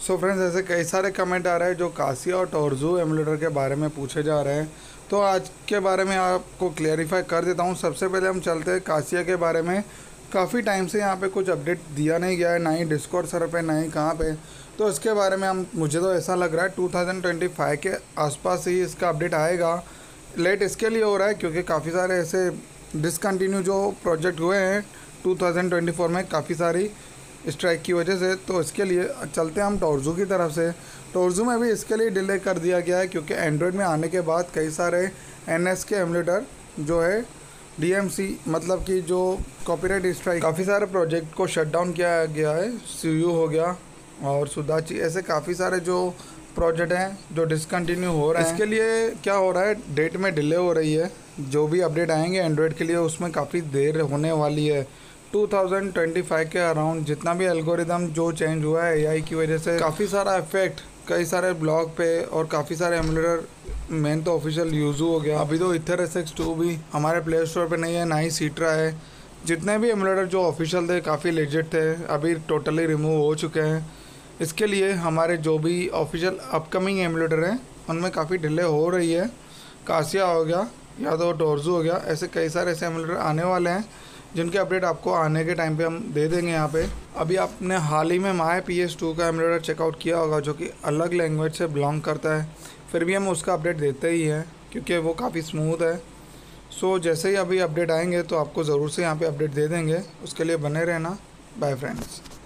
So friends, ऐसे कई सारे कमेंट आ रहे हैं जो कासिया और टोरज़ू एमुलेटर के बारे में पूछे जा रहे हैं, तो आज के बारे में आपको क्लियरिफाई कर देता हूं। सबसे पहले हम चलते हैं कासिया के बारे में। काफ़ी टाइम से यहाँ पे कुछ अपडेट दिया नहीं गया है, ना ही डिस्कॉर्ड सर्वर पे, ना ही कहाँ पे। तो इसके बारे में मुझे तो ऐसा लग रहा है 2025 के आसपास ही इसका अपडेट आएगा। लेट इसके लिए हो रहा है क्योंकि काफ़ी सारे ऐसे डिसकंटिन्यू जो प्रोजेक्ट हुए हैं 2024 में काफ़ी सारी स्ट्राइक की वजह से। तो इसके लिए चलते हैं हम टोरज़ू की तरफ से। टोरज़ू में भी इसके लिए डिले कर दिया गया है क्योंकि एंड्रॉयड में आने के बाद कई सारे एनएस के एमुलेटर जो है डीएमसी मतलब कि जो कॉपीराइट स्ट्राइक, काफ़ी सारे प्रोजेक्ट को शट डाउन किया गया है। सीयू हो गया और सुदाची, ऐसे काफ़ी सारे जो प्रोजेक्ट हैं जो डिसकंटिन्यू हो रहे हैं। इसके लिए क्या हो रहा है, डेट में डिले हो रही है। जो भी अपडेट आएंगे एंड्रॉयड के लिए उसमें काफ़ी देर होने वाली है। 2025 के अराउंड जितना भी एल्गोरिदम जो चेंज हुआ है एआई की वजह से, काफ़ी सारा इफेक्ट कई सारे ब्लॉग पे और काफ़ी सारे एमुलेटर, मेन तो ऑफिशियल यूज़ू हो गया। अभी तो इथर SX2 भी हमारे प्ले स्टोर पे नहीं है, ना ही सीट्रा है। जितने भी एमुलेटर जो ऑफिशियल थे काफ़ी लेजिट थे, अभी टोटली रिमूव हो चुके हैं। इसके लिए हमारे जो भी ऑफिशियल अपकमिंग एमुलेटर हैं उनमें काफ़ी डिले हो रही है। कासिया हो गया या तो टोरज़ू हो गया, ऐसे कई सारे ऐसे एमुलेटर आने वाले हैं जिनके अपडेट आपको आने के टाइम पे हम दे देंगे यहाँ पे। अभी आपने हाल ही में माय PS2 का एमुलेटर चेकआउट किया होगा जो कि अलग लैंग्वेज से बिलोंग करता है, फिर भी हम उसका अपडेट देते ही हैं क्योंकि वो काफ़ी स्मूथ है। सो जैसे ही अभी अपडेट आएंगे तो आपको ज़रूर से यहाँ पे अपडेट दे देंगे। उसके लिए बने रहना। Bye friends.